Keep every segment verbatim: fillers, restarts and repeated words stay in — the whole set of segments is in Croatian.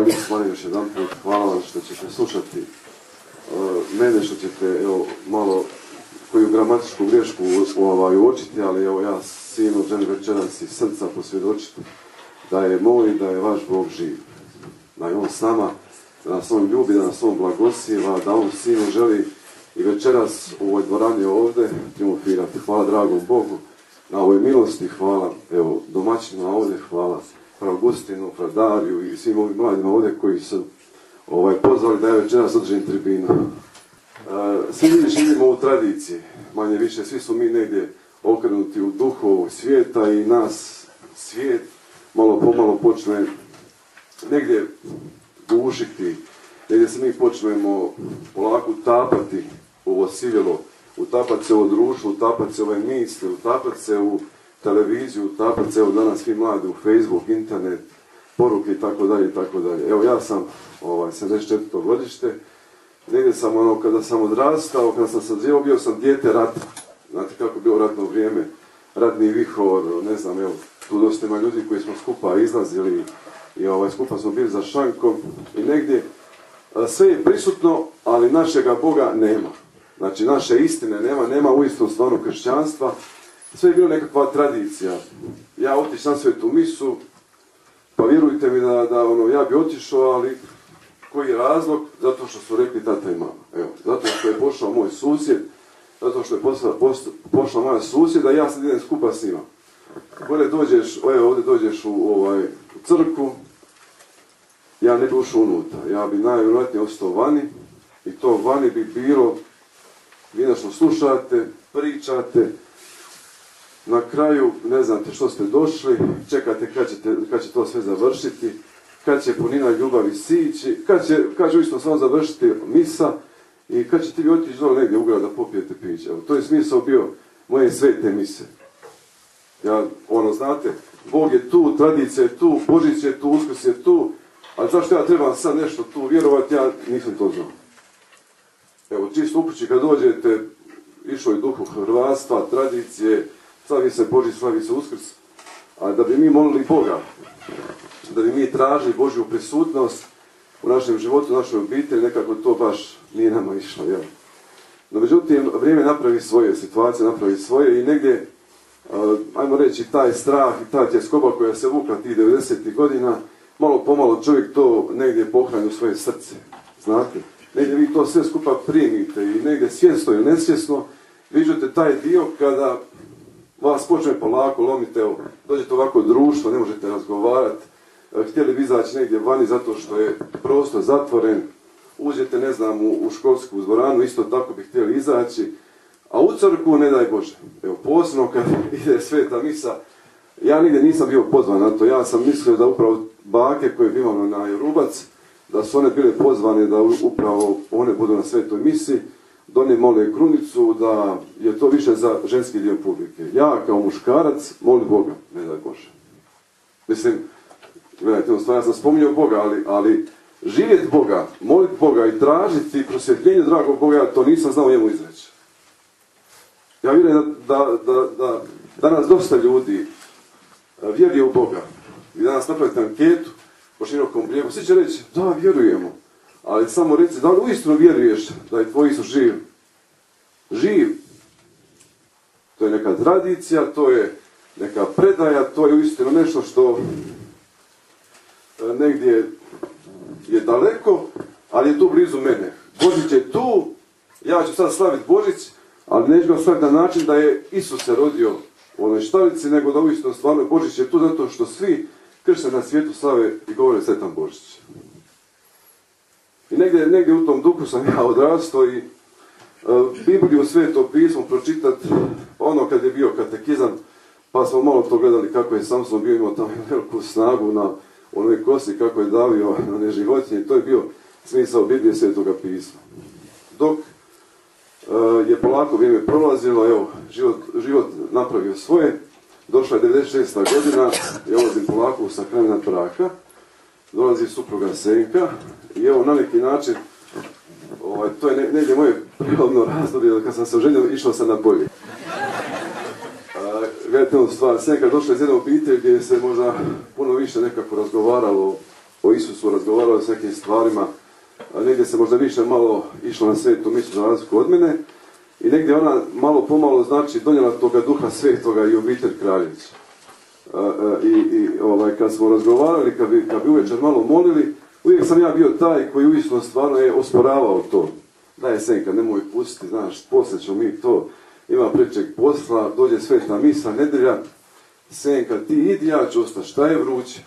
mi stvari još jedan put. Hvala vam što ćete slušati mene, što ćete evo, malo koju gramatičku grešku ovaj, uočiti, ali evo ja sinu želim večeras iz srca posvjedočiti da je moj, da je vaš Bog živ. Da je on s nama, da nas on ljubi, da nas on blagosijeva, da on sinu želi i večeras u ovoj dvorani ovdje triumfirati. Hvala dragom Bogu na ovoj milosti, hvala evo domaćinima ovdje, hvala fra Augustinu, fra Dariju i svim ovim mladima ovdje koji su ovaj, pozvali da je večeras održim tribinu. Uh, svi mi živimo u tradiciji, manje više, svi su mi negdje okrenuti u duhu ovog svijeta i nas svijet malo pomalo počne negdje gušiti, negdje se mi počnemo polako utapati u ovo sivjelo, utapati se u društvo, utapati se u ove misli, utapati se u televiziju, utapati se evo danas svi mladi u Facebook, internet, poruke i tako dalje i tako dalje. Evo ja sam ovaj, sedamdeset četvrto godište, negdje sam ono, kada sam odrastao, kada sam sazreo, bio sam dijete rata. Znate kako je bilo ratno vrijeme, ratni vihor, ne znam, evo, tu dosta ima ljudi koji smo skupa izlazili i ovaj, skupa smo bili za šankom i negdje sve je prisutno, ali našega Boga nema. Znači, naše istine nema, nema uistinu stvarno kršćanstva. Sve je bilo nekakva tradicija. Ja otišao na svetu misu, pa vjerujte mi da, da ono, ja bi otišao, ali koji je razlog? Zato što su rekli tata i mama. Evo, zato što je pošao moj susjed, zato što je pošla, pošla moja susjeda i ja sad idem skupa s njima. Bolje dođeš, evo ovdje dođeš u, ovaj, u crkvu, ja ne bi ušao unutra, ja bi najvjerojatnije ostao vani i to vani bi bilo, vi nešto slušate, pričate, na kraju ne znate što ste došli, čekate kad, ćete, kad će to sve završiti, kad će punina ljubavi sići, kad će, kad će uistinu samo završiti misa i kad će ti vi otići dole negdje u grad da popijete piće. Evo, to je smisao bio moje svete mise. Ja, ono, znate, Bog je tu, tradicija je tu, Božić je tu, Uskrs je tu, ali zašto ja trebam sad nešto tu vjerovati, ja nisam to znao. Evo, čisto upući kad dođete, išlo je duhu hrvatstva, tradicije, slavi se Božić, slavi se Uskrs, a da bi mi molili Boga, da bi mi tražili Božju prisutnost u našem životu, u našoj obitelji, nekako to baš nije nama išlo, jel? No, međutim, vrijeme napravi svoje, situacije napravi svoje i negdje, uh, ajmo reći, taj strah i ta tjeskoba koja se vukla tih devedesetih godina, malo pomalo čovjek to negdje pohrani u svoje srce, znate? Negdje vi to sve skupa primite i negdje svjesno ili nesvjesno viđate taj dio kada vas počne polako lomite, evo, dođete ovako društvo, ne možete razgovarati, htjeli bi izaći negdje vani zato što je prostor zatvoren, uđete, ne znam, u, u školsku dvoranu, isto tako bi htjeli izaći, a u crkvu ne daj Bože. Evo, posebno kad ide sveta misa, ja nigdje nisam bio pozvan na to, ja sam mislio da upravo bake koje bi imamo na Jerubac, da su one bile pozvane da upravo one budu na svetoj misi, da one mole krunicu, da je to više za ženski dio publike. Ja kao muškarac molim Boga, ne daj Bože. Mislim, gledajte, ono, ja sam spominjao Boga, ali, ali živjeti Boga, moliti Boga i tražiti prosvjetljenje dragog Boga, ja to nisam znao njemu izreći. Ja vjerujem da, da, da, da danas dosta ljudi vjeruje u Boga. I danas napravite anketu po širokom brijegu, svi će reći, da, vjerujemo. Ali samo reci, da li uistinu vjeruješ da je tvoj Isus živ? Živ. To je neka tradicija, to je neka predaja, to je uistinu nešto što negdje je daleko, ali je tu blizu mene. Božić je tu, ja ću sad slaviti Božić, ali neću ga slaviti na način da je Isus se rodio u onoj štalici, nego da uistinu stvarno Božić je tu zato što svi kršćani na svijetu slave i govore sretan Božić. I negdje, negdje u tom duhu sam ja odrastao i uh, Bibliju, Sveto pismo pročitati ono kad je bio katekizam, pa smo malo to gledali kako je Samson bio, imao tamo veliku snagu na onoj kosi, kako je davio na one životinje, to je bio smisao Biblije, Svetoga pisma. Dok uh, je polako vrijeme prolazilo, evo, život, život napravio svoje, došla je devedeset šesta godina, ja ulazim polako u sakrament braka, dolazi supruga Senka i evo na neki način, ovaj, to je ne, negdje moje prirodno razdoblje, kad sam se oženio, išao sam na bolje. Gledajte jednu stvar, Senka došla iz jedne obitelji gdje se možda puno više nekako razgovaralo o Isusu, razgovarali s nekim stvarima, a negdje se možda više malo išlo na svetu misu za razliku od mene i negdje ona malo pomalo znači donijela toga duha svetoga i obitelj Kraljević. I, i ovaj, kad smo razgovarali, kad bi, kad bi uvečer malo molili, uvijek sam ja bio taj koji uistinu stvarno je osporavao to. Daj Senka, nemoj pustiti, znaš, poslije ćemo mi to, ima prečeg posla, dođe sveta misa, nedelja, Senka, ti idi, ja ću ostati, šta je vruće?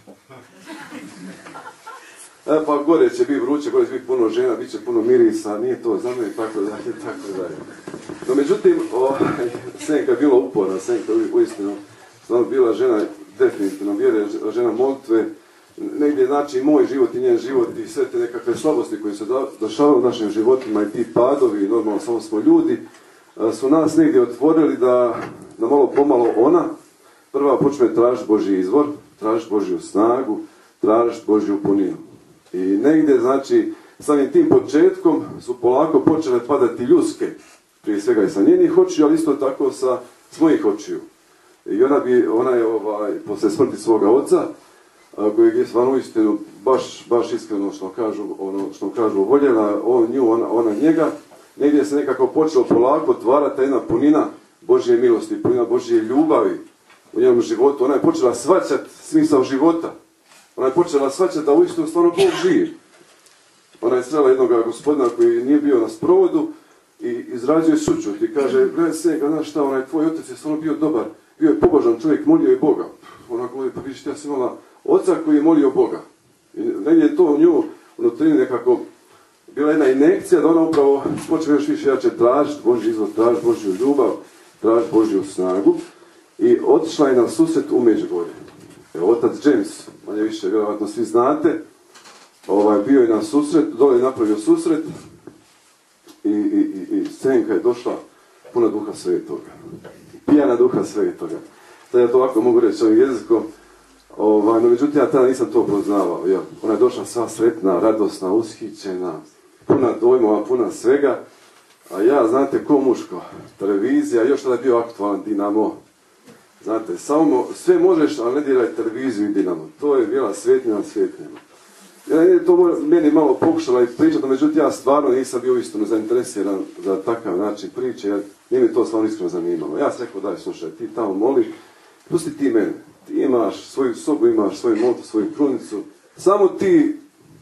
E, pa gore će biti vruće, gore će biti puno žena, bit će puno mirisa, nije to za mene, tako dalje, tako dalje. No, međutim, o, Senka je bila uporna, Senka uistinu, stvarno bila žena, definitivno, vjere, žena molitve, negdje znači i moj život i njen život i sve te nekakve slabosti koje se dešavaju u našim životima i ti padovi, normalno samo smo ljudi, su nas negdje otvorili da, da malo pomalo ona prva počne tražiti Božji izvor, tražiti Božju snagu, tražiti Božju puninu. I negdje, znači, samim tim početkom su polako počele padati ljuske, prije svega i sa njenih očiju, ali isto tako sa s mojih očiju. I ona, bi, ona je ovaj, posle smrti svoga oca, kojeg je stvarno uistinu baš, baš iskreno što kažu, ono, što kažu voljela, on nju, ona, ona njega, negdje se nekako počelo polako otvarati jedna punina Božje milosti, punina Božje ljubavi u njenom životu. Ona je počela shvaćati smisao života. Ona je počela shvaćati da uistinu stvarno Bog živi. Ona je srela jednog gospodina koji nije bio na sprovodu i izrazio je sućut i kaže, gledaj se, znaš šta, onaj tvoj otac je stvarno bio dobar, bio je pobožan čovjek, molio je Boga. Ona govori, pa vidiš, ja sam imala oca koji je molio Boga. I negdje je to u nju unutrini nekako bila jedna injekcija da ona upravo počne još više jače tražiti Božji izvor, tražiti Božju ljubav, tražiti Božju snagu i otišla je na susret u Međugorje. Evo, otac James, manje više, vjerojatno svi znate, ovaj, bio je na susret, dole je napravio susret i, i, i, i Senka je došla puna duha svetoga. Pijana duha svetoga. Sad ja to ovako mogu reći ovim jezikom, ovaj, no međutim ja tada nisam to poznavao. Ja. Ona je došla sva sretna, radosna, ushićena, puna dojmova, puna svega, a ja, znate, ko muško, televizija, još tada je bio aktualan Dinamo. Znate, samo, sve možeš, ali ne diraj televiziju i Dinamo. To je bila svetnja na svetnjama. Ja je to meni malo pokušala i pričati, međutim ja stvarno nisam bio istinu zainteresiran za takav način priče, jer nije mi to stvarno iskreno zanimalo. Ja sam rekao, daj, slušaj, ti tamo moli, pusti ti mene. Ti imaš svoju sobu, imaš svoju molitvu, svoju krunicu, samo ti.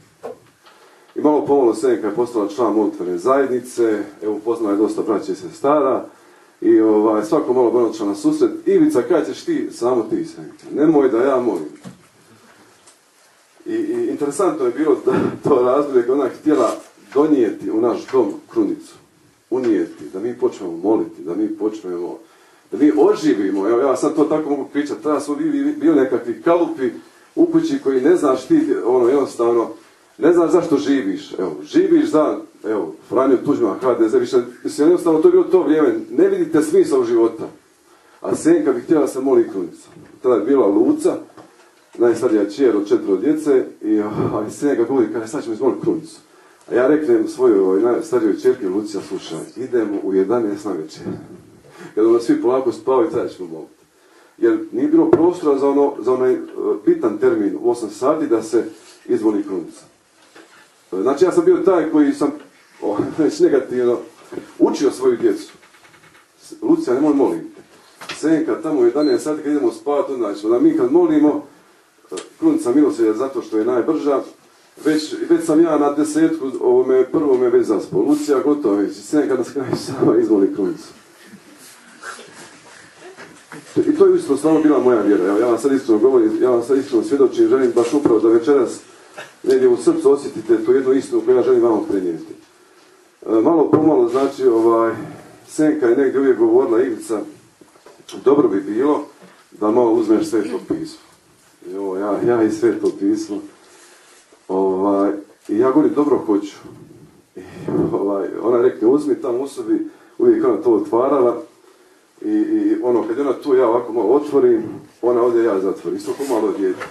I malo pomalo Senka je postala član molitvene zajednice, evo upoznala je dosta braća i sestara, i ovaj, svako malo bilo na susret. Ivica, kaj ćeš ti? Samo ti, Senka. Nemoj da ja molim. I, i interesantno je bilo da to razdoblje kada ona htjela donijeti u naš dom krunicu. Unijeti, da mi počnemo moliti, da mi počnemo, da mi oživimo. Evo, ja sad to tako mogu pričati. Tada su bili nekakvi kalupi u kući koji ne znaš ti, ono, jednostavno, ne znaš zašto živiš. Evo, živiš za, evo, Franjo Tuđman, H D Z, više, mislim, jednostavno to je bilo to vrijeme. Ne vidite smisao života. A Senka bi htjela se moli krunicu. Tada je bila Luca, najstarija čer od četvero djece, i a, Senka govori, kada sad ćemo izmoliti krunicu. A ja reknem svojoj najstarijoj čerki Lucija, slušaj, idemo u jedanaest na večer. Kada ono svi polako spavaju, tada ćemo moliti. Jer nije bilo prostora za, ono, za onaj bitan termin u osam sati da se izmoli krunica. Znači ja sam bio taj koji sam, o, već negativno, učio svoju djecu. Lucija, nemoj moliti. Senka, tamo u jedanaest sati kad idemo spavati, onda ćemo da mi kad molimo, krunica milosrđa zato što je najbrža, već, već sam ja na desetku, ovome prvome već zaspao. Lucija, gotovo već, Senka nas kraju sama izmoli krunicu. I to je uistinu stvarno bila moja vjera. Evo, ja vam sad iskreno govorim, ja vam sad iskreno svjedočim, želim baš upravo da večeras negdje u srcu osjetite tu jednu istinu koju ja želim vam prenijeti. E, malo pomalo, znači, ovaj, Senka je negdje uvijek govorila, Ivica, dobro bi bilo da malo uzmeš Sveto pismo. I ovo, ja, ja i Sveto pismo. Ovaj, I ja govorim, dobro hoću. I, ovaj, ona rekne, uzmi tamo u sobi, uvijek ona to otvarala. I, i ono, kad je ona tu, ja ovako malo otvorim, ona ovdje ja zatvorim. Isto ko malo dijete.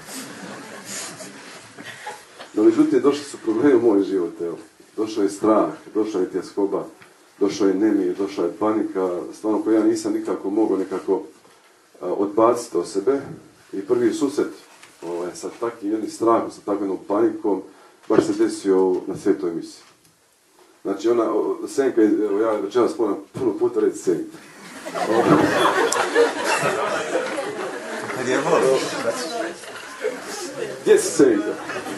No, međutim, došli su problemi u moj život, evo. Došao je strah, došla je tjeskoba, došao je nemir, došla je panika, stvarno koju ja nisam nikako mogao nekako a, odbaciti od sebe. I prvi susret ovaj, sa takvim jednim strahom, sa takvom panikom, baš se desio na svetoj misiji. Znači ona, Senka, evo ja večeras moram puno puta reći Senka. Kad je volo? Gdje si Senka?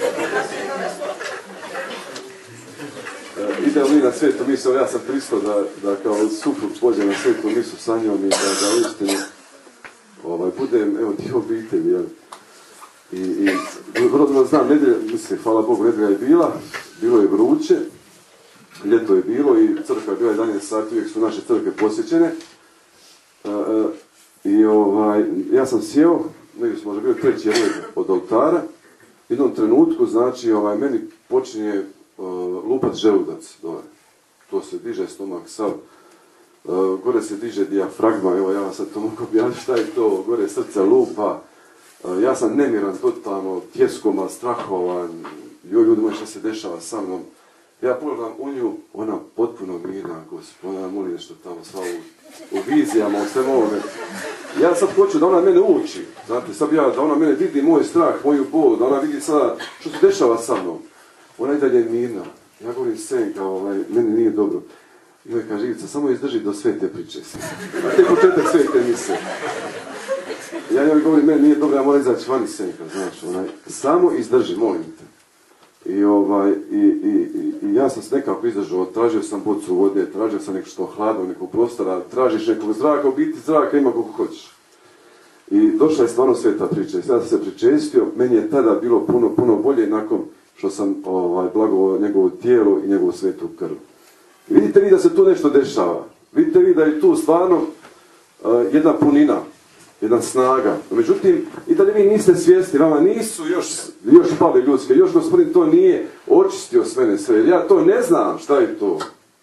E, idemo mi na svetu misu, ja sam pristao da, da kao suprug pođem na svetu misu sa njom i da, da uistinu ovaj, budem, evo, dio obitelji, jel? I, i vrlo dobro znam, nedelja, mislim, hvala Bogu, nedelja je bila, bilo je vruće, ljeto je bilo i crkva je bila jedanaest sati, uvijek su naše crkve posjećene. E, e, I ovaj, ja sam sjeo, negdje su možda bio treći red od oltara, u jednom trenutku, znači, ovaj, meni počinje uh, lupat želudac dole. To se diže stomak sav, uh, gore se diže dijafragma, evo ja vam sad to mogu objaviti šta je to, gore srce lupa, uh, ja sam nemiran totalno, tjeskoman, strahovan, joj ljudi moji šta se dešava sa mnom. Ja pogledam u nju, ona potpuno mirna, Gospod, ona moli nešto tamo sva u, u vizijama, u svem ovome. Ja sad hoću da ona mene uči, znate, sad ja, da ona mene vidi moj strah, moju bol, da ona vidi sada što se dešava sa mnom. Ona i dalje je mirna. Ja govorim, Senka, ovaj, meni nije dobro. I ovaj kaže, Ivica, samo izdrži do svete priče. A te početak svete mise. Ja njoj govorim, meni nije dobro, ja moram izaći vani, Senka, znaš, onaj, samo izdrži, molim te. I, ovaj, i, i, i, i ja sam se nekako izdržao, tražio sam bocu vode, tražio sam neko što hladno, nekog prostora, tražiš nekog zraka, u biti zraka ima koliko hoćeš. I došla je stvarno sveta priča i sada sam se pričestio, meni je tada bilo puno, puno bolje nakon što sam ovaj, blagovao njegovo tijelo i njegovu svetu krv. I vidite vi da se tu nešto dešava, vidite vi da je tu stvarno uh, jedna punina, jedna snaga. Međutim, i da li vi niste svjesni, vama nisu još, još pale ljudske, još Gospodin to nije očistio s mene sve, jer ja to ne znam šta je to.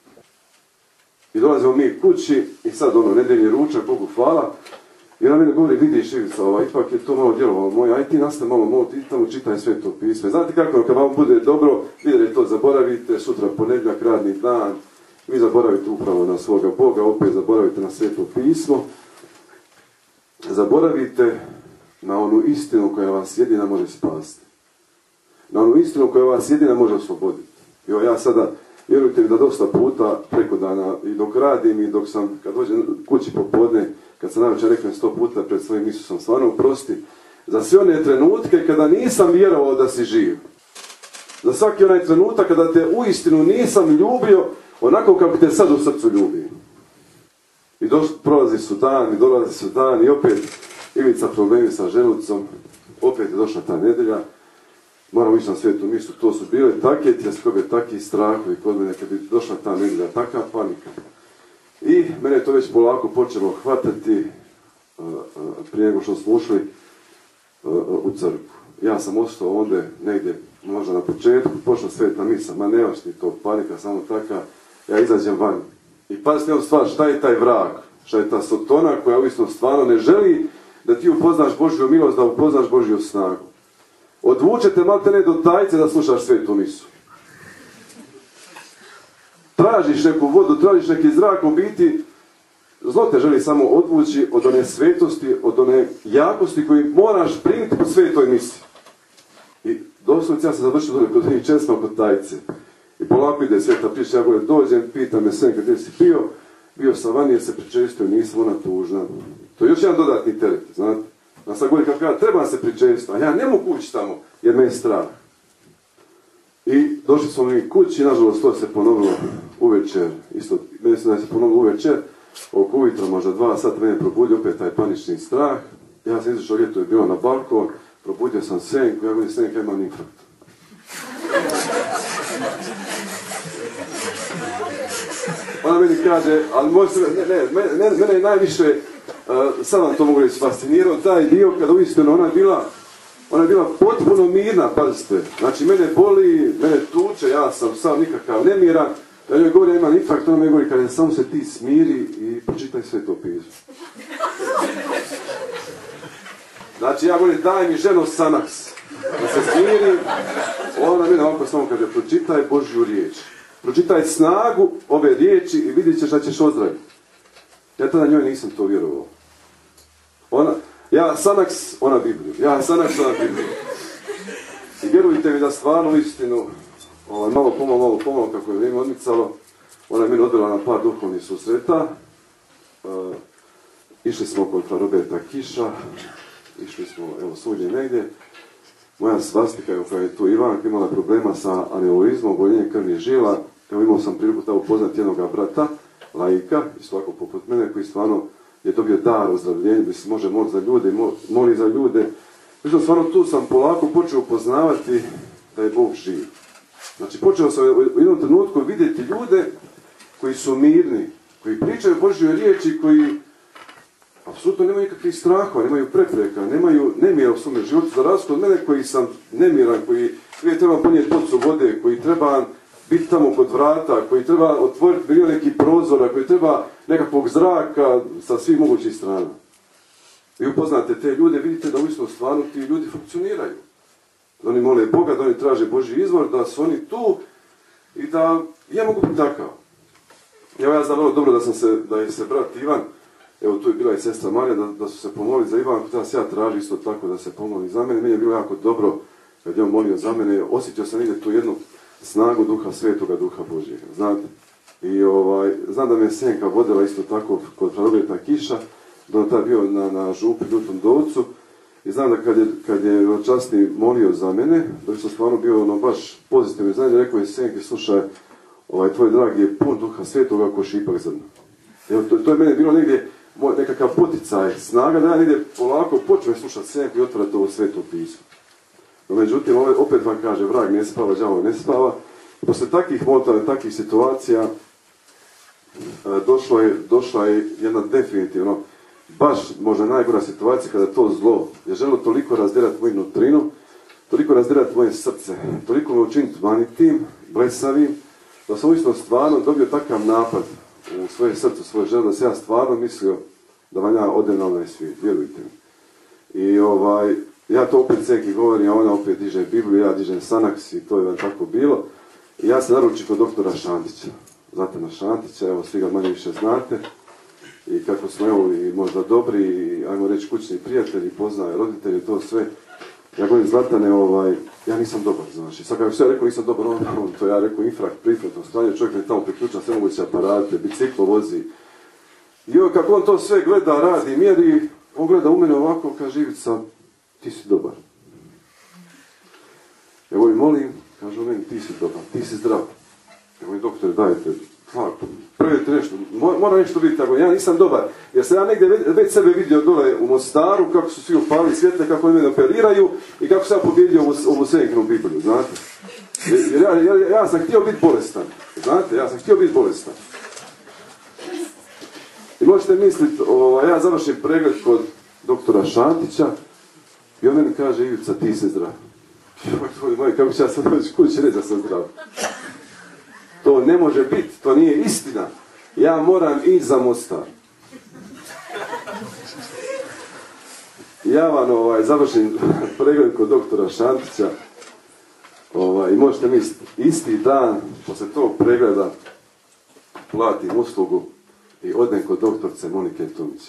I dolazimo mi kući i sad ono, nedeljni ručak, Bogu hvala, i ona mene govori, vidiš Ivica, ovaj, ipak je to malo djelovalo moje, aj ti nastavi malo, malo, ti tamo čitaj Sveto pismo. Znate kako, kad vam bude dobro, vidite to zaboravite, sutra ponedjeljak, radni dan, vi zaboravite upravo na svoga Boga, opet zaboravite na Sveto pismo. Zaboravite na onu istinu koja vas jedina može spasiti. Na onu istinu koja vas jedina može osloboditi. Jo, ja sada, vjerujte mi da dosta puta preko dana i dok radim i dok sam, kad dođem kući popodne, kad sam navečer rekao sto puta pred svojim Isusom, stvarno oprosti, za sve one trenutke kada nisam vjerovao da si živ. Za svaki onaj trenutak kada te uistinu nisam ljubio onako kako te sad u srcu ljubim. I doš, prolazi su dan, i dolazi su dan, i opet Ivica problemi sa želucom, opet je došla ta nedelja, moramo ići na svetu misu, to su bile takve tjeskobe, takvi strahovi kod mene, kad bi došla ta nedelja, takva panika. I mene je to već polako počelo hvatati uh, uh, prije nego što smo ušli uh, uh, u crkvu. Ja sam ostao onda negdje, možda na početku, pošla sveta misa, ma nemaš ti to, panika samo taka, ja izađem van. I pazite jednu stvar, šta je taj vrag, šta je ta sotona koja uistinu stvarno ne želi da ti upoznaš Božju milost, da upoznaš Božju snagu. Odvučete malte ne do tajce da slušaš svetu misu. Tražiš neku vodu, tražiš neki zrak, u biti zlo te želi samo odvući od one svetosti, od one jakosti koju moraš primiti po svetoj misi. I doslovno ja sam završio dole kod njih česma kod tajce. I polako ide sveta priča, ja gore dođem, pita me Senka gdje si bio, bio sam vani jer se pričestio, nisam ona tužna. To je još jedan dodatni teret, znate. A sad govori kako ja trebam se pričestiti, a ja ne mogu ući tamo jer me je strah. I došli smo mi kući, nažalost to se ponovilo uvečer, isto, meni se da se ponovilo uvečer, oko ujutro možda dva sata mene probudio opet taj panični strah. Ja sam izašao, ljeto je bilo na balkon, probudio sam Senku, ja govorim Senka imam infarkt. Ona meni kaže, ali možete, ne, ne, mene, mene je najviše, uh, sad vam to mogu reći, fascinirao taj dio kada uistinu ona je bila, ona je bila potpuno mirna, pazite. Znači, mene boli, mene tuče, ja sam sam nikakav nemiran. Ja njoj govorim, ja imam infarkt, ona mi govori, kada samo se ti smiri i pročitaj Sveto pismo. Znači, ja govorim, daj mi ženo Sanaks, da se smiri. Ona mene ovako samo kaže, pročitaj Božju riječ. Pročitaj snagu ove riječi i vidjet ćeš da ćeš ozdraviti. Ja tada njoj nisam to vjerovao. Ona, Ja Sanaks, ona Bibliju. Ja Sanaks, ona Bibliju. I vjerujte mi da stvarno istinu, ovaj, malo pomalo, malo pomalo kako je vrijeme odmicalo, ona je meni odvela na par duhovnih susreta. Uh, išli smo kod Roberta Kiša, išli smo, evo, svugdje negdje. Moja svastika, evo, kada je tu Ivanka imala problema sa aneurizmom, boljenje krvnih žila, evo, imao sam priliku da upoznati jednog brata, laika, isto ovako poput mene, koji stvarno je dobio dar ozdravljenja, da se može moliti za ljude, moli za ljude. Mislim, stvarno tu sam polako počeo upoznavati da je Bog živ. Znači, počeo sam u jednom trenutku vidjeti ljude koji su mirni, koji pričaju Božjoj riječi, koji apsolutno nemaju nikakvih strahova, nemaju prepreka, nemaju nemira u svome životu, za razliku od mene koji sam nemiran, koji prije treba ponijeti bocu vode, koji treba biti tamo kod vrata, koji treba otvoriti milion nekih prozora, koji treba nekakvog zraka sa svih mogućih strana. Vi upoznate te ljude, vidite da uistinu stvarno ti ljudi funkcioniraju. Da oni mole Boga, da oni traže Božji izvor, da su oni tu i da ja mogu biti takav. Evo, ja znam vrlo dobro da sam se, da je se brat Ivan, evo tu je bila i sestra Marija, da, da su se pomolili za Ivanku, da se ja traži isto tako da se pomoli za mene. Meni je bilo jako dobro kad je on molio za mene, osjetio sam negdje tu jednu snagu Duha Svetoga, Duha Božjega, znate. I ovaj, znam da me Senka vodila isto tako kod Roberta Kiša, da on tada bio na, na župi Ljutom Dovcu. I znam da kad je, kad je časni molio za mene, da bi sam stvarno bio ono baš pozitivno. Znam da rekao je Senki, slušaj, ovaj, tvoj dragi je pun Duha Svetoga ko šipak zrna. Evo, to, to je mene bilo negdje moj, nekakav poticaj, snaga da ja negdje polako počnem slušati Senku i otvarati ovo Sveto pismo. No, međutim, opet vam kaže, vrag ne spava, đavo ne spava. Posle takvih molitava, takvih situacija, došlo je, došla je jedna definitivno, baš možda najgora situacija kada to zlo je želo toliko razdirati moju nutrinu, toliko razdirati moje srce, toliko me učiniti manitim, blesavim, da sam uistinu stvarno dobio takav napad u svoje srce, u svoje žele, da se ja stvarno mislio da vam ja odem na onaj svijet, vjerujte mi. I ovaj, ja to opet Senki govorim, a ona opet diže Bibliju, ja dižem Sanaks i to je tako bilo. I ja se naručim kod doktora Šantića. Znate na Šantića, evo svi ga manje više znate. I kako smo evo i možda dobri, i, ajmo reći kućni prijatelji, poznaje roditelji, to sve. Ja govorim, Zlatane, ovaj, ja nisam dobar, znaš. I sad kako se ja rekao nisam dobar, on, on to ja rekao infrakt, prifratno stanje, čovjek mi tamo priključa sve moguće aparate, biciklo vozi. I evo kako on to sve gleda, radi, mjeri, on gleda u mene ovako, kaže, Ivica, ti si dobar. Evo i molim, kaže meni, ti si dobar, ti si zdrav. Evo i doktore, dajte, prvite nešto, mora nešto biti tako, ja nisam dobar. Jer sam ja negdje već sebe vidio dole u Mostaru, kako su svi upali svjetle, kako oni mene operiraju i kako sam ja pobjedio ovu, ovu Senkinu Bibliju, znate. Jer ja, ja, ja sam htio biti bolestan, znate, ja sam htio biti bolestan. I možete misliti, ovaj, ja završim pregled kod doktora Šantića i on meni kaže, Ivica, ti si zdrav. Moj, kako ću ja sad doći kući reći da sam zdrav? To ne može biti, to nije istina. Ja moram ići za Mostar. Ja vam ovaj, završim pregled kod doktora Šantića ovaj, i možete misliti, isti dan, posle tog pregleda, platim uslugu i odem kod doktorce Monike Tomić.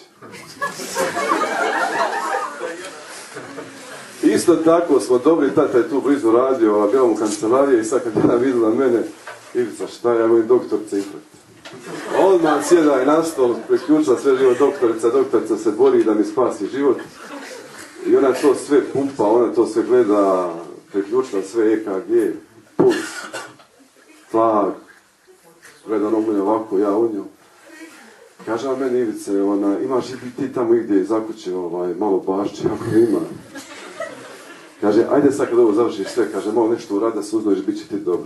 Isto tako smo dobri, tata je tu blizu radio, bila mu kancelarija i sad kad je ona vidjela mene, Ivica, šta ja govorim, doktorica infrakt. Odmah sjeda i na stol, priključila sve život doktorica, doktorica se bori da mi spasi život. I ona to sve pumpa, ona to sve gleda, priključila sve E K G, puls, tlak, gleda ono mene ovako, ja u nju. Kaže ona meni, Ivice, ona, imaš i ti tamo igdje za kuće ovaj, malo bašće, ako ima. Kaže, ajde sad kad ovo završiš sve, kaže, malo nešto uradi da se uznojiš, bit će ti dobro.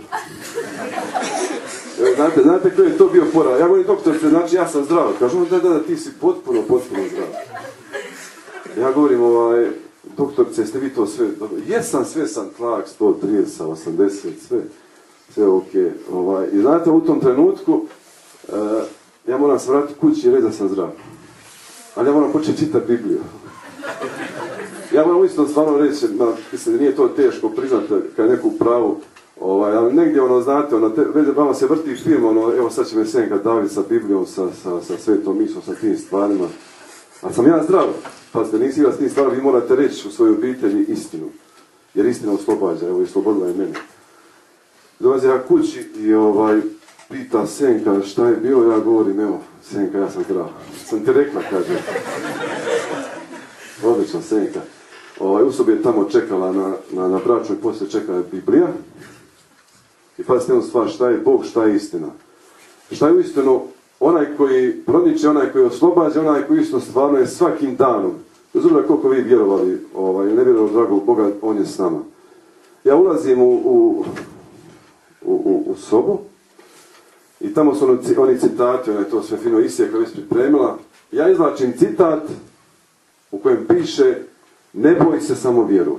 Znate, znate koji je to bio pora? Ja govorim, doktorce, znači ja sam zdrav. Kaže, da, da, da, ti si potpuno, potpuno zdrav. Ja govorim, ovaj, doktorce, jeste vi to sve dobro? Jesam, sve sam tlak, sto trideset, osamdeset, sve, sve ok. Ovaj, i znate, u tom trenutku, uh, ja moram se vratiti kući i reći da sam zdrav. Ali ja moram početi čitati Bibliju. Ja moram uistinu stvarno reći, ma, mislim, nije to teško priznati kad je neku pravu, ovaj, ali negdje, ono, znate, ono, te, već vama se vrti film, ono, evo sad će me Senka daviti sa Biblijom, sa, sa, sa svetom misom, sa tim stvarima. A sam ja zdrav. Pazite, nisi igra s tim stvari, vi morate reći u svojoj obitelji istinu. Jer istina oslobađa, evo i slobodila je mene. Dolazi ja kući i ovaj, pita Senka šta je bilo, ja govorim, evo, Senka, ja sam zdrav. Sam ti rekla, kaže. Odlično, Senka. Ovaj, u sobi je tamo čekala na, na, na bračnoj, poslije čekala Biblija. I pazite jednu stvar, šta je Bog, šta je istina. Šta je uistinu onaj koji proniče, onaj koji oslobađa, onaj koji isto stvarno je svakim danom. Bez obzira koliko vi vjerovali, ovaj, ne vjerovali dragog Boga, on je s nama. Ja ulazim u, u, u, u sobu i tamo su oni, oni citati, ona je to sve fino isjekla, već pripremila. Ja izvlačim citat u kojem piše ne boj se, samo vjeruj.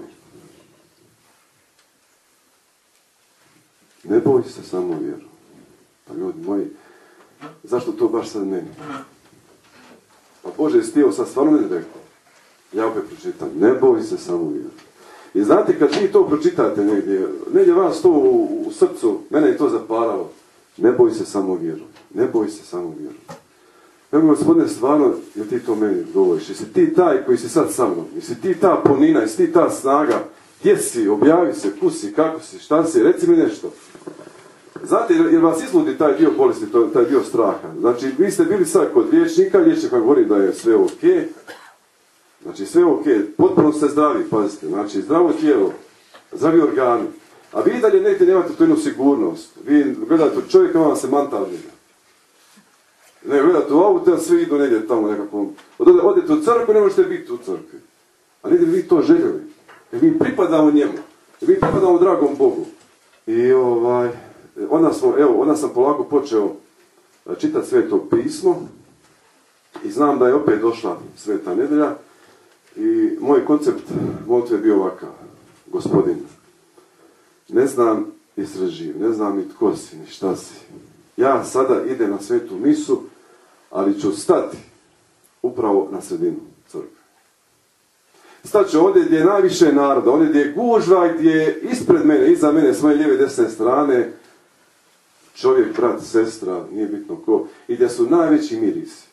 Ne boj se, samo vjeruj. Pa ljudi moji, zašto to baš sad meni? Pa Bože, jesi ti ovo sad stvarno meni rekao? Ja opet pročitam, ne boj se, samo vjeruj. I znate, kad vi to pročitate negdje, negdje vas to u, u srcu, mene je to zaparalo. Ne boj se, samo vjeruj. Ne boj se, samo vjeruj. Evo, gospodine, stvarno, jel ti to meni govoriš? Jesi ti taj koji si sad sa mnom? Jesi ti ta punina? Jesi ti ta snaga? Gdje si? Objavi se, kusi, kako si, šta si? Reci mi nešto. Znate, jer vas izludi taj dio bolesti, taj dio straha. Znači, vi ste bili sad kod liječnika, liječnik vam govori da je sve ok. Znači, sve ok, potpuno ste zdravi, pazite. Znači, zdravo tijelo, zdravi organi. A vi dalje negdje nemate tu jednu sigurnost. Vi gledate čovjeka, vam se manta njega. Ne, gledate u auto, a svi idu negdje tamo nekako. Odete u crkvu, ne možete biti u crkvi. A negdje vi to željeli. Jer mi pripadamo njemu. Jer mi pripadamo dragom Bogu. I ovaj, onda, smo, evo, onda sam polako počeo čitati Sveto pismo. I znam da je opet došla Sveta nedelja. I moj koncept molitve je bio ovakav. Gospodin, ne znam jesi živ, ne znam ni tko si, ni šta si. Ja sada idem na svetu misu, ali ću stati upravo na sredinu crkve. Stat ću ovdje gdje je najviše naroda, ovdje gdje je gužva, gdje je ispred mene, iza mene, s moje lijeve i desne strane, čovjek, brat, sestra, nije bitno ko, i gdje su najveći mirisi.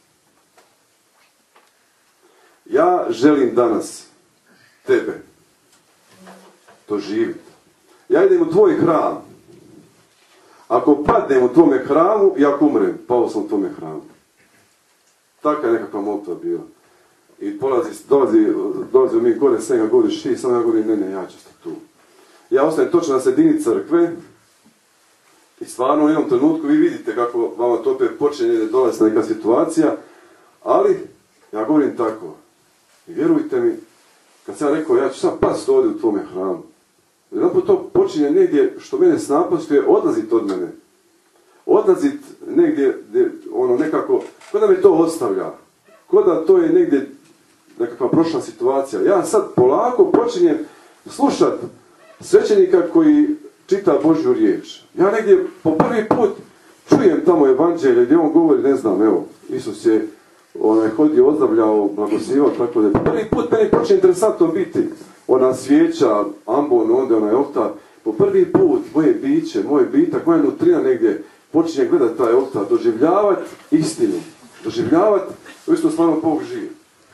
Ja želim danas tebe doživjeti. Ja idem u tvoj hram. Ako padnem u tvome hramu i ako umrem, pao sam u tvome hramu. Taka je nekakva molitva bila. I polazi, dolazi, dolazi mi gore, Senga govoriš ti, samo ja govorim, ne, ne, ja ću stati tu. Ja ostajem točno na sredini crkve i stvarno u jednom trenutku vi vidite kako vama to opet počinje da dolazi neka situacija, ali ja govorim tako. I vjerujte mi, kad sam ja rekao, ja ću sad past ovdje u tvome hramu. Jednom to počinje negdje što mene snapostuje, odlazit od mene. Odlazit negdje, gdje, ono nekako, ko da me to ostavlja. Ko da to je negdje nekakva prošla situacija. Ja sad polako počinjem slušat svećenika koji čita Božju riječ. Ja negdje po prvi put čujem tamo evanđelje gdje on govori, ne znam, evo, Isus je onaj hodio, ozdravljao, blagosivao, tako da po prvi put meni počne interesantno biti ona svijeća, ambon, onda onaj oltar. Po prvi put moje biće, moje bitak, moja nutrina negdje počinje gledati taj oltar, doživljavati istinu, doživljavati isto stvarno Bog živi.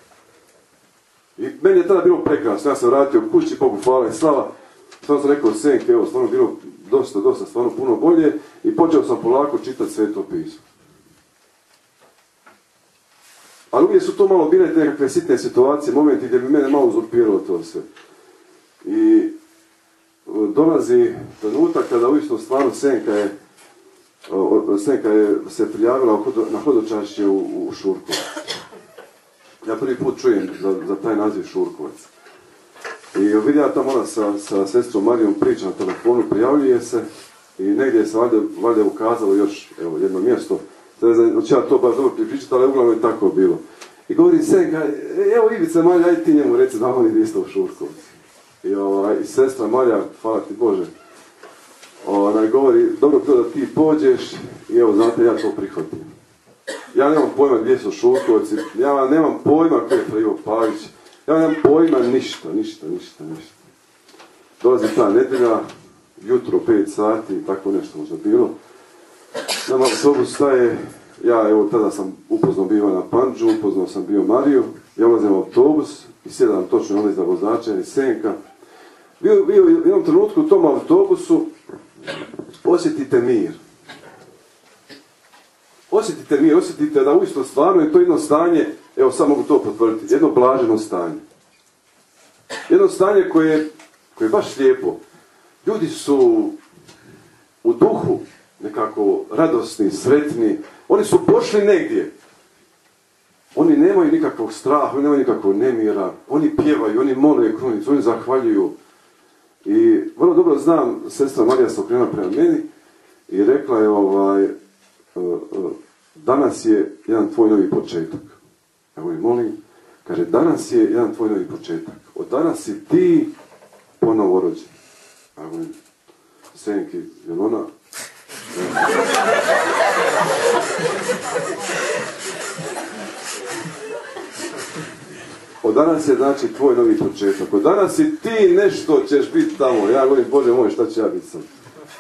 I meni je tada bilo prekrasno, ja sam vratio kući, Bogu hvala i slava, stvarno sam rekao Senke, evo, stvarno bilo dosta, dosta, stvarno puno bolje i počeo sam polako čitati Sveto pismo. Ali uvijek su to malo bile nekakve sitne situacije, momenti gdje bi mene malo uzurpiralo to sve. I dolazi trenutak kada uistinu stvarno Senka je, Senka je se prijavila na hodočašće u, u Šurkovac. Ja prvi put čujem za, za taj naziv Šurkovac. I vidim ja tamo ona sa, sa sestrom Marijom priča na telefonu, prijavljuje se i negdje se valjda, valjda ukazalo još evo, jedno mjesto. Ne znam, ću ja to baš dobro pripričati, ali uglavnom je tako bilo. I govori Senka, evo Ivica Marija, aj ti njemu reci da on ide isto u Šurkovac. I, ovaj, i sestra Marija, hvala ti Bože, onaj, govori, dobro to da ti pođeš i evo, znate, ja to prihvatim. Ja nemam pojma gdje su Šurkovci, ja nemam pojma ko je Ivo Pavić, ja nemam pojma ništa, ništa, ništa, ništa. Dolazi ta nedelja, jutro pet sati, tako nešto možda bilo. Nama u sobu staje ja evo tada sam upoznao bio Ivana Pandžu, upoznao sam bio Mariju, ja ulazim u autobus i sjedam točno onda iza vozača i Senka. Bio, bio u jednom trenutku u tom autobusu osjetite mir. Osjetite mir, osjetite da uistinu stvarno je to jedno stanje, evo sad mogu to potvrditi, jedno blaženo stanje. Jedno stanje koje, koje je baš lijepo. Ljudi su u duhu nekako radosni, sretni. Oni su pošli negdje. Oni nemaju nikakvog straha, oni nemaju nikakvog nemira. Oni pjevaju, oni mole krunicu, oni zahvaljuju. I vrlo dobro znam, sestra Marija se okrenula prema meni i rekla je ovaj, danas je jedan tvoj novi početak. Ja govorim, molim, kaže, danas je jedan tvoj novi početak. Od danas si ti ponovo rođen. Ja govorim, Senki, jel ona? Od danas je znači tvoj novi početak. Od danas si ti nešto ćeš biti tamo. Ja govorim, Bože moj, šta će ja biti sam?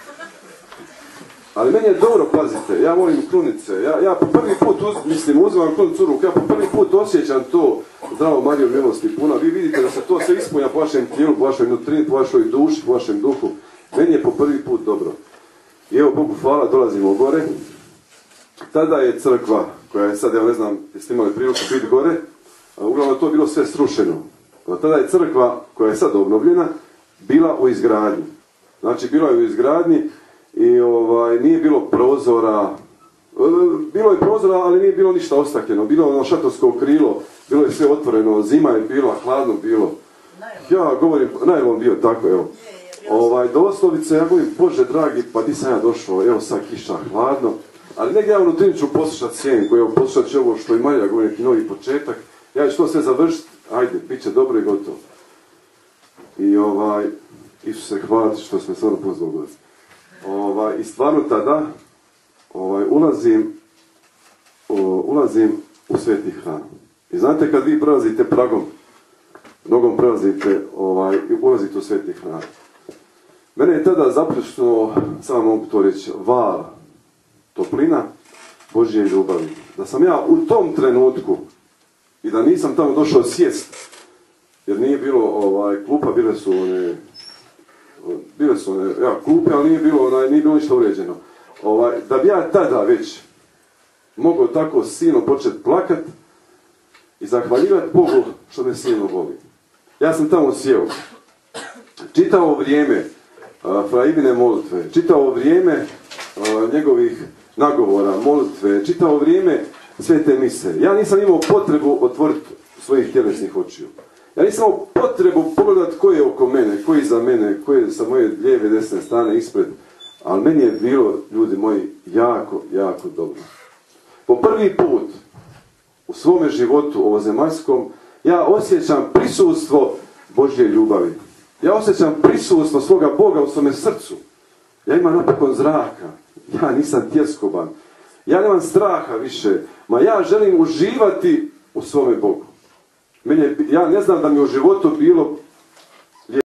Ali meni je dobro, pazite, ja volim krunice. Ja, ja po prvi put, uz, mislim, uzimam krunicu u ruku, ja po prvi put osjećam to zdravo Mariju milosti puna. Vi vidite da se to sve ispunja po vašem tijelu, po vašoj nutrini, po vašoj duši, po vašem duhu. Meni je po prvi put dobro. I evo, Bogu hvala, dolazimo gore. Tada je crkva, koja je sad, ja ne znam, jeste imali priliku biti gore, uglavnom to je bilo sve srušeno. Tada je crkva, koja je sad obnovljena, bila u izgradnji. Znači, bila je u izgradnji i ovaj, nije bilo prozora. Bilo je prozora, ali nije bilo ništa ostakljeno. Bilo je ono šatorsko krilo, bilo je sve otvoreno, zima je bila, hladno bilo. Ja govorim, najlon bio tako, evo. Ovaj, doslovice, ja govorim, Bože dragi, pa di sam ja došao, evo sad kiša, hladno. Ali negdje ja unutrini ću poslušat sjenku, evo poslušat ću ovo što i Marija govori, neki novi početak. Ja ću to sve završiti, ajde, bit će dobro i gotovo. I ovaj, Isuse, hvala ti što smo stvarno pozvali gledati. Ovaj, I stvarno tada ovaj, ulazim, o, ulazim u sveti hram. I znate kad vi prelazite pragom, nogom prelazite, ovaj, i ulazite u sveti hram. Mene je tada zapljušno, samo mogu to reći, val toplina Božje ljubavi. Da sam ja u tom trenutku i da nisam tamo došao sjest, jer nije bilo ovaj, klupa, bile su one, bile su one, ja, klupe, ali nije bilo, onaj, nije bilo ništa uređeno. Ovaj, da bi ja tada već mogao tako silno početi plakat i zahvaljivati Bogu što me silno voli. Ja sam tamo sjeo, čitao vrijeme uh, Fraivine molitve, čitao vrijeme uh, njegovih nagovora, molitve, čitao vrijeme svete mise. Ja nisam imao potrebu otvoriti svojih tjelesnih očiju. Ja nisam imao potrebu pogledati ko je oko mene, ko je iza mene, ko je sa moje lijeve, desne strane, ispred. Ali meni je bilo, ljudi moji, jako, jako dobro. Po prvi put u svome životu ovozemaljskom ja osjećam prisustvo Božje ljubavi. Ja osjećam prisustvo svoga Boga u svome srcu. Ja imam napokon zraka. Ja nisam tjeskoban. Ja nemam straha više. Ma ja želim uživati u svome Bogu. Meni je, ja ne znam da mi u životu bilo